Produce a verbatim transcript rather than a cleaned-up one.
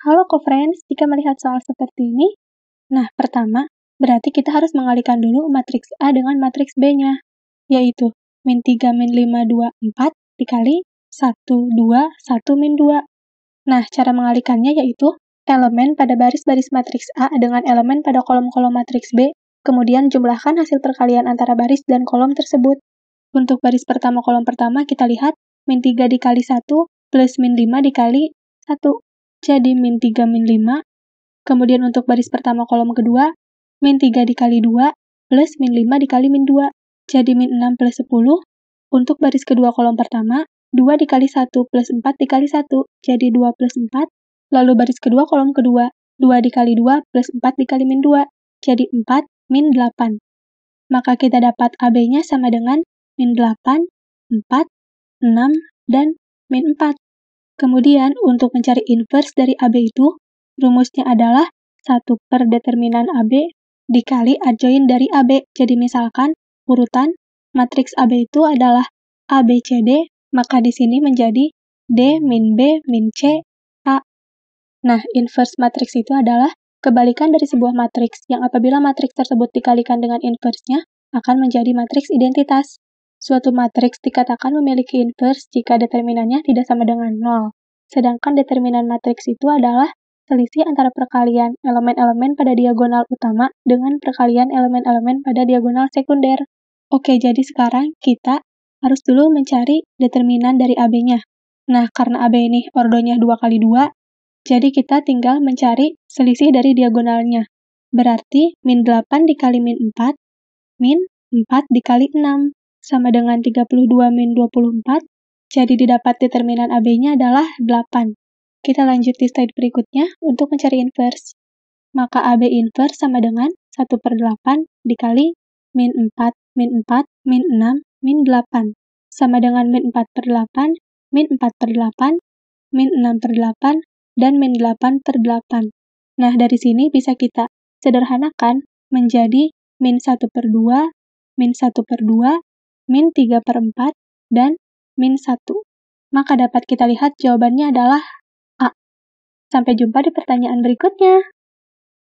Halo co-friends, jika melihat soal seperti ini, nah pertama, berarti kita harus mengalihkan dulu matriks A dengan matriks B-nya, yaitu min tiga, min lima, dua, empat dikali satu, dua, satu, min dua. Nah, cara mengalihkannya yaitu elemen pada baris-baris matriks A dengan elemen pada kolom-kolom matriks B, kemudian jumlahkan hasil perkalian antara baris dan kolom tersebut. Untuk baris pertama kolom pertama, kita lihat min tiga dikali satu plus min lima dikali satu. Jadi min tiga min lima. Kemudian untuk baris pertama kolom kedua, min tiga dikali dua plus min lima dikali min dua. Jadi min enam plus sepuluh. Untuk baris kedua kolom pertama, dua dikali satu plus empat dikali satu. Jadi dua plus empat. Lalu baris kedua kolom kedua, dua dikali dua plus empat dikali min dua. Jadi empat min delapan. Maka kita dapat A B-nya sama dengan min delapan, empat, enam, dan min empat. Kemudian, untuk mencari inverse dari A B itu, rumusnya adalah satu per determinan A B dikali adjoin dari A B. Jadi misalkan, urutan matriks A B itu adalah A, B, C, D, maka di sini menjadi D min B min C, A. Nah, inverse matriks itu adalah kebalikan dari sebuah matriks, yang apabila matriks tersebut dikalikan dengan inverse-nya, akan menjadi matriks identitas. Suatu matriks dikatakan memiliki inverse jika determinannya tidak sama dengan nol. Sedangkan determinan matriks itu adalah selisih antara perkalian elemen-elemen pada diagonal utama dengan perkalian elemen-elemen pada diagonal sekunder. Oke, jadi sekarang kita harus dulu mencari determinan dari A B-nya. Nah, karena A B ini ordonya dua kali dua, jadi kita tinggal mencari selisih dari diagonalnya. Berarti min delapan dikali min empat, min empat dikali enam. Sama dengan tiga puluh dua min dua puluh empat, jadi didapat determinan A B-nya adalah delapan. Kita lanjut di slide berikutnya untuk mencari inverse. Maka A B inverse sama dengan satu per delapan dikali min empat, min empat, min enam, min delapan. Sama dengan min empat per delapan, min empat per delapan, min enam per delapan, dan min delapan per delapan. Nah, dari sini bisa kita sederhanakan menjadi min satu per dua, min satu per dua, min tiga per empat, dan min satu. Maka dapat kita lihat jawabannya adalah A. Sampai jumpa di pertanyaan berikutnya.